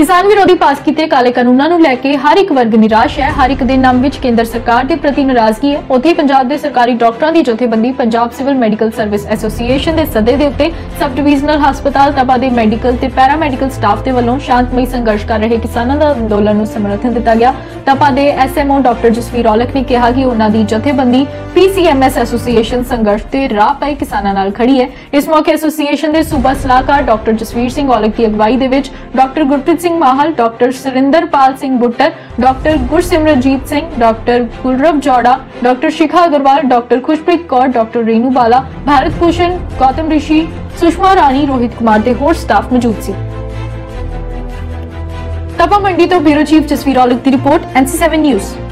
किसान विरोधी पास किए काले कानूनों को लैके हर एक वर्ग निराश है। हर एक के नाम विच केंद्र सरकार के प्रति नाराजगी है। उत्थे पंजाब के सरकारी डॉक्टरों की जथेबंदी Punjab civil medical service association के सदे के उत्ते सब डिवीजनल हस्पताल तपा के मैडिकल ते पैरा मैडिकल स्टाफ के वलों शांतमई संघर्ष कर रहे किसानों का अंदोलन को समर्थन दिता गया। तपा के SMO डॉक्टर जसवीर औलख ने कहा कि उन्हों की जथेबंदी PCMS एसोसीएशन संघर्ष के राह पे किसानों नाल खड़ी है। इस मौके एसोसीएशन के सूबा सलाहकार डॉक्टर जसवीर सिंह औलख की अगवाई दे विच doctor Gurpreet Singh Mahal, doctor Surinderpal Singh Buttar, doctor Gursimranjit Singh, doctor Kulrav Jaura, doctor Shikha Agarwal, doctor Khushpreet Kaur, doctor Renu Bala, Bharat Bhushan, Gautam Rishi, Sushma Rani, Rohit Kumar ते होर स्टाफ मौजूद सी। तपा मंडी तो ब्यूरो चीफ जसवीर औलख की रिपोर्ट NC7 न्यूज़।